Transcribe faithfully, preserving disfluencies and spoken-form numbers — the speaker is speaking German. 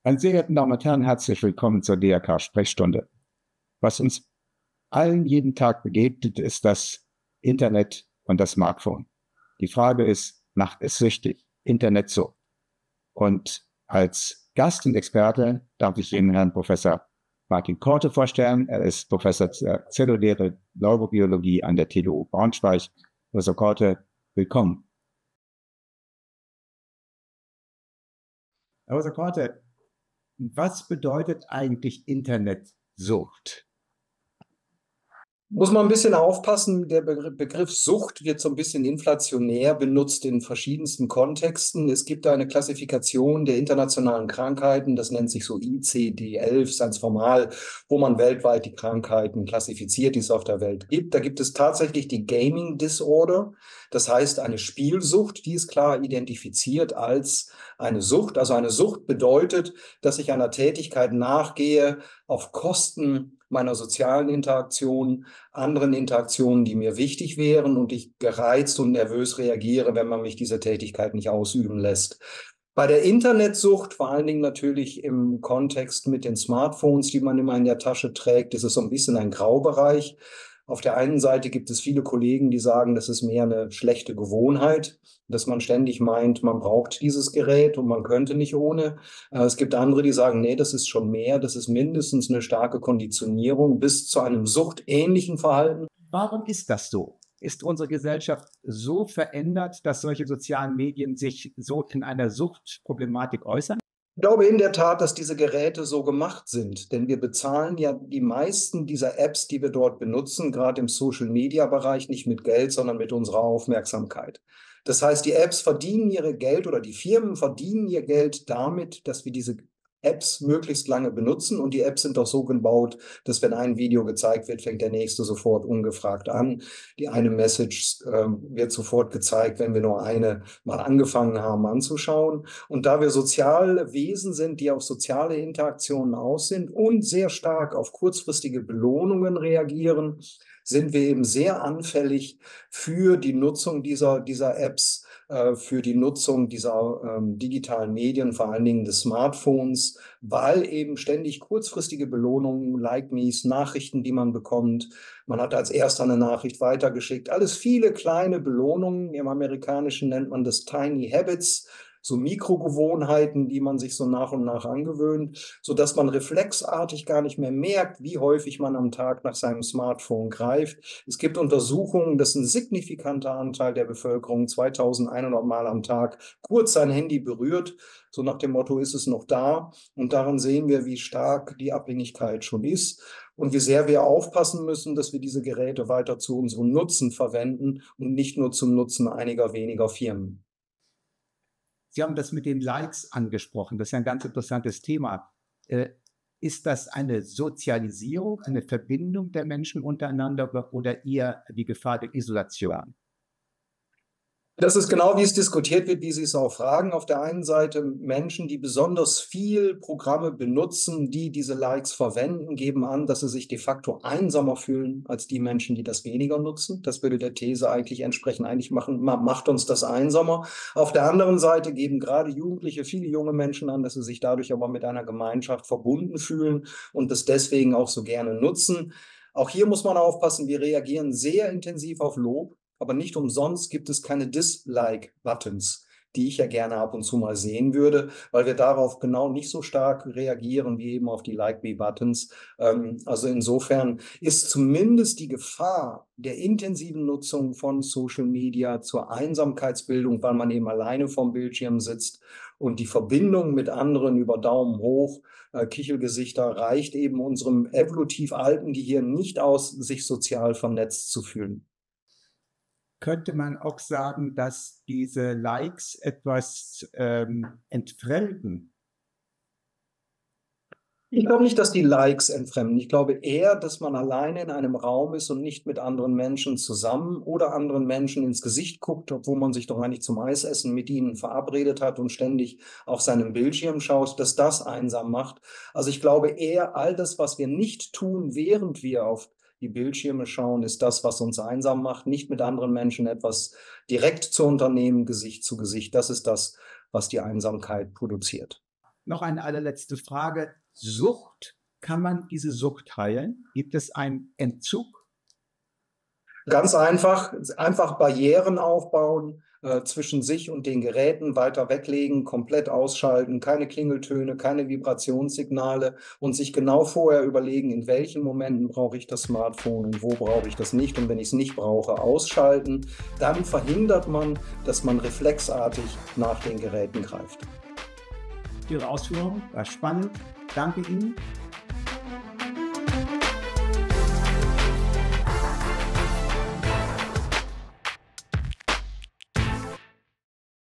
Meine sehr geehrten Damen und Herren, herzlich willkommen zur D R K-Sprechstunde. Was uns allen jeden Tag begegnet, ist das Internet und das Smartphone. Die Frage ist, macht es süchtig? Internet so. Und als Gast und Experte darf ich Ihnen Herrn Professor Martin Korte vorstellen. Er ist Professor für zelluläre Neurobiologie an der T U Braunschweig. Professor Korte, willkommen. Herr Professor Korte, was bedeutet eigentlich Internetsucht? Muss man ein bisschen aufpassen, der Begriff Sucht wird so ein bisschen inflationär benutzt in verschiedensten Kontexten. Es gibt eine Klassifikation der internationalen Krankheiten, das nennt sich so I C D elf, ganz formal, wo man weltweit die Krankheiten klassifiziert, die es auf der Welt gibt. Da gibt es tatsächlich die Gaming Disorder, das heißt eine Spielsucht, die ist klar identifiziert als eine Sucht. Also eine Sucht bedeutet, dass ich einer Tätigkeit nachgehe auf Kosten meiner sozialen Interaktion, anderen Interaktionen, die mir wichtig wären und ich gereizt und nervös reagiere, wenn man mich diese Tätigkeit nicht ausüben lässt. Bei der Internetsucht, vor allen Dingen natürlich im Kontext mit den Smartphones, die man immer in der Tasche trägt, ist es so ein bisschen ein Graubereich. Auf der einen Seite gibt es viele Kollegen, die sagen, das ist mehr eine schlechte Gewohnheit, dass man ständig meint, man braucht dieses Gerät und man könnte nicht ohne. Es gibt andere, die sagen, nee, das ist schon mehr, das ist mindestens eine starke Konditionierung bis zu einem suchtähnlichen Verhalten. Warum ist das so? Ist unsere Gesellschaft so verändert, dass solche sozialen Medien sich so in einer Suchtproblematik äußern? Ich glaube in der Tat, dass diese Geräte so gemacht sind, denn wir bezahlen ja die meisten dieser Apps, die wir dort benutzen, gerade im Social-Media-Bereich, nicht mit Geld, sondern mit unserer Aufmerksamkeit. Das heißt, die Apps verdienen ihre Geld oder die Firmen verdienen ihr Geld damit, dass wir diese Apps möglichst lange benutzen, und die Apps sind doch so gebaut, dass wenn ein Video gezeigt wird, fängt der nächste sofort ungefragt an. Die eine Message äh, wird sofort gezeigt, wenn wir nur eine mal angefangen haben anzuschauen. Und da wir soziale Wesen sind, die auf soziale Interaktionen aus sind und sehr stark auf kurzfristige Belohnungen reagieren, sind wir eben sehr anfällig für die Nutzung dieser, dieser Apps, äh, für die Nutzung dieser ähm, digitalen Medien, vor allen Dingen des Smartphones, weil eben ständig kurzfristige Belohnungen, Like-Me's, Nachrichten, die man bekommt. Man hat als erster eine Nachricht weitergeschickt. Alles viele kleine Belohnungen. Im Amerikanischen nennt man das Tiny Habits. So Mikrogewohnheiten, die man sich so nach und nach angewöhnt, sodass man reflexartig gar nicht mehr merkt, wie häufig man am Tag nach seinem Smartphone greift. Es gibt Untersuchungen, dass ein signifikanter Anteil der Bevölkerung zweitausendeinhundert Mal am Tag kurz sein Handy berührt. So nach dem Motto, ist es noch da? Und daran sehen wir, wie stark die Abhängigkeit schon ist und wie sehr wir aufpassen müssen, dass wir diese Geräte weiter zu unserem Nutzen verwenden und nicht nur zum Nutzen einiger weniger Firmen. Sie haben das mit den Likes angesprochen. Das ist ein ganz interessantes Thema. Äh, ist das eine Sozialisierung, eine Verbindung der Menschen untereinander oder eher die Gefahr der Isolation? Das ist genau, wie es diskutiert wird, wie Sie es auch fragen. Auf der einen Seite Menschen, die besonders viel Programme benutzen, die diese Likes verwenden, geben an, dass sie sich de facto einsamer fühlen als die Menschen, die das weniger nutzen. Das würde der These eigentlich entsprechen. Eigentlich machen, macht uns das einsamer. Auf der anderen Seite geben gerade Jugendliche, viele junge Menschen an, dass sie sich dadurch aber mit einer Gemeinschaft verbunden fühlen und das deswegen auch so gerne nutzen. Auch hier muss man aufpassen, wir reagieren sehr intensiv auf Lob. Aber nicht umsonst gibt es keine Dislike-Buttons, die ich ja gerne ab und zu mal sehen würde, weil wir darauf genau nicht so stark reagieren wie eben auf die Like-Me-Buttons. Ähm, also insofern ist zumindest die Gefahr der intensiven Nutzung von Social Media zur Einsamkeitsbildung, weil man eben alleine vorm Bildschirm sitzt, und die Verbindung mit anderen über Daumen hoch, äh, Kichelgesichter, reicht eben unserem evolutiv alten Gehirn nicht aus, sich sozial vernetzt zu fühlen. Könnte man auch sagen, dass diese Likes etwas ähm, entfremden? Ich glaube nicht, dass die Likes entfremden. Ich glaube eher, dass man alleine in einem Raum ist und nicht mit anderen Menschen zusammen oder anderen Menschen ins Gesicht guckt, obwohl man sich doch eigentlich zum Eisessen mit ihnen verabredet hat und ständig auf seinem Bildschirm schaut, dass das einsam macht. Also ich glaube eher, all das, was wir nicht tun, während wir auf die Bildschirme schauen, ist das, was uns einsam macht, nicht mit anderen Menschen etwas direkt zu unternehmen, Gesicht zu Gesicht. Das ist das, was die Einsamkeit produziert. noch eine allerletzte Frage. Sucht, kann man diese Sucht heilen? Gibt es einen Entzug? Ganz einfach, einfach Barrieren aufbauen äh, zwischen sich und den Geräten, weiter weglegen, komplett ausschalten, keine Klingeltöne, keine Vibrationssignale und sich genau vorher überlegen, in welchen Momenten brauche ich das Smartphone und wo brauche ich das nicht. Und wenn ich es nicht brauche, ausschalten. Dann verhindert man, dass man reflexartig nach den Geräten greift. Ihre Ausführung war spannend. Danke Ihnen.